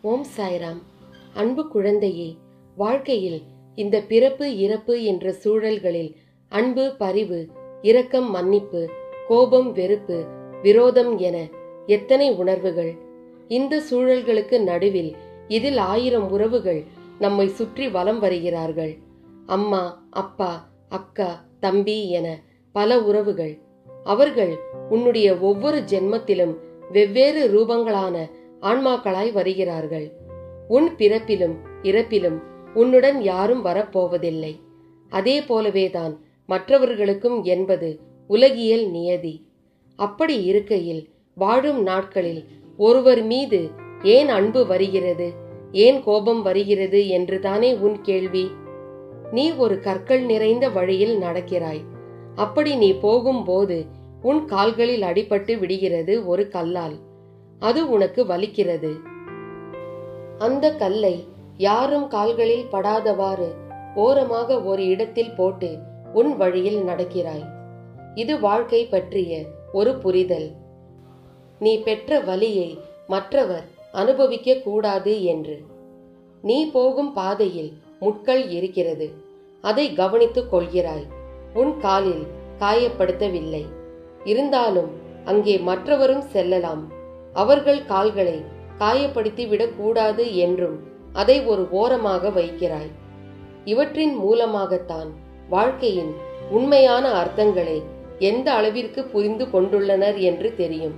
ஓம் சாய்ராம். அன்பு குழந்தையே, வாழ்க்கையில் இந்த பிறப்பு இறப்பு என்ற சூழல்களில் அன்பு, பரிவு, இரக்கம், மன்னிப்பு, கோபம், வெறுப்பு, விரோதம் என எத்தனை உணர்வுகள்! இந்த சூழல்களுக்கு நடுவில் இதில் 1000 உறவுகள் நம்மை சுற்றி வலம் வருகிறார்கள். அம்மா, அப்பா, அக்கா, தம்பி என பல உறவுகள். அவர்கள் உன்னுடைய ஒவ்வொரு ஜென்மத்திலும் வெவ்வேறு ரூபங்களான ஆன்மாக்களாய் வருகிறார்கள். உன் பிறப்பிலும் இறப்பிலும் உன்னுடன் யாரும் வரப்போவதில்லை. அதே போலவேதான் மற்றவர்களுக்கும் என்பது உலகியல் நியதி. அப்படி இருக்கையில் வாழும் நாட்களில் ஒருவர் மீது ஏன் அன்பு வருகிறது, ஏன் கோபம் வருகிறது என்று தானே உன் கேள்வி. நீ ஒரு கற்கள் நிறைந்த வழியில் நடக்கிறாய். அப்படி நீ போகும்போது உன் கால்களில் அடிபட்டு விடுகிறது ஒரு கல்லால். அது உனக்கு வலிக்கிறது. அந்த கல்லை யாரும் கால்களில் படாதவாறு ஓரமாக ஒரு இடத்தில் போட்டு உன் வழியில் நடக்கிறாய். இது வாழ்க்கை பற்றிய ஒரு புரிதல். நீ பெற்ற வலியை மற்றவர் அனுபவிக்க கூடாது என்று. நீ போகும் பாதையில் முட்கள் இருக்கிறது. அதை கவனித்துக் கொள்கிறாய். உன் காலில் காயப்படுத்தவில்லை. இருந்தாலும் அங்கே மற்றவரும் செல்லலாம். அவர்கள் கால்களை காயப்படுத்தி விடக்கூடாது என்றும் அதை ஒரு ஓரமாக வைக்கிறாய். இவற்றின் மூலமாகத்தான் வாழ்க்கையின் உண்மையான அர்த்தங்களை எந்த அளவிற்கு புரிந்து கொண்டுள்ளனர் என்று தெரியும்.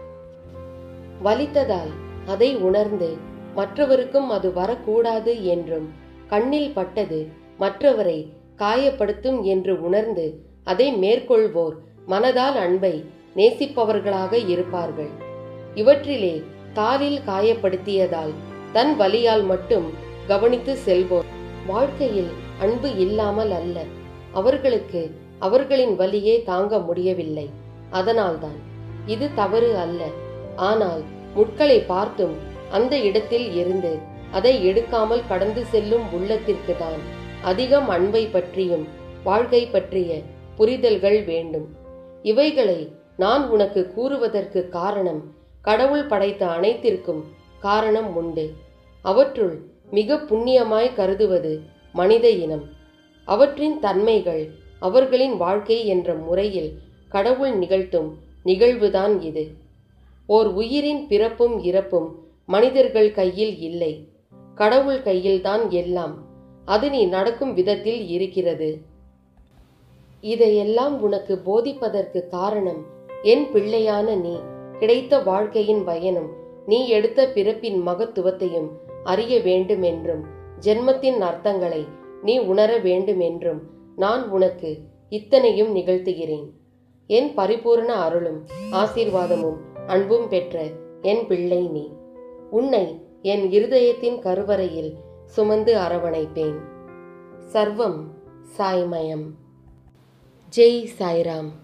வலித்ததால் அதை உணர்ந்து மற்றவருக்கும் அது வரக்கூடாது என்றும், கண்ணில் பட்டது மற்றவரை காயப்படுத்தும் என்று உணர்ந்து அதை மேற்கொள்வோர் மனதால் அன்பை நேசிப்பவர்களாக இருப்பார்கள். இவற்றிலே காலில் காயப்படுத்தியதால் தன் வலியால் மட்டும் கவனித்து செல்வோர் வாழ்க்கையில் அன்பு இல்லாமல் அல்ல, அவர்களுக்கு அவர்களின் வலியே தாங்க முடியவில்லை. அதனால்தான். இது தவறு அல்ல. ஆனால் முட்களை பார்த்தும் அந்த இடத்தில் இருந்து அதை எடுக்காமல் கடந்து செல்லும் உள்ளத்திற்கு தான் அதிகம் அன்பை பற்றியும் வாழ்க்கை பற்றிய புரிதல்கள் வேண்டும். இவைகளை நான் உனக்கு கூறுவதற்கு காரணம், கடவுள் படைத்த அனைத்திற்கும் காரணம் உண்டு. அவற்றுள் மிக புண்ணியமாய் கருதுவது மனித இனம். அவற்றின் தன்மைகள் அவர்களின் வாழ்க்கை என்ற முறையில் கடவுள் நிகழ்த்தும் நிகழ்வுதான் இது. ஓர் உயிரின் பிறப்பும் இறப்பும் மனிதர்கள் கையில் இல்லை, கடவுள் கையில்தான் எல்லாம். அது நீ நடக்கும் விதத்தில் இருக்கிறது. இதையெல்லாம் உனக்கு போதிப்பதற்கு காரணம், என் பிள்ளையான நீ கிடைத்த வாழ்க்கையின் பயனும், நீ எடுத்த பிறப்பின் மகத்துவத்தையும் அறிய வேண்டும் என்றும், ஜென்மத்தின் அர்த்தங்களை நீ உணர வேண்டும் என்றும் நான் உனக்கு இத்தனையும் நிகழ்த்துகிறேன். என் பரிபூர்ண அருளும் ஆசீர்வாதமும் அன்பும் பெற்ற என் பிள்ளை நீ. உன்னை என் இருதயத்தின் கருவறையில் சுமந்து அரவணைப்பேன். சர்வம் சாய்மயம். ஜெய் சாய்ராம்.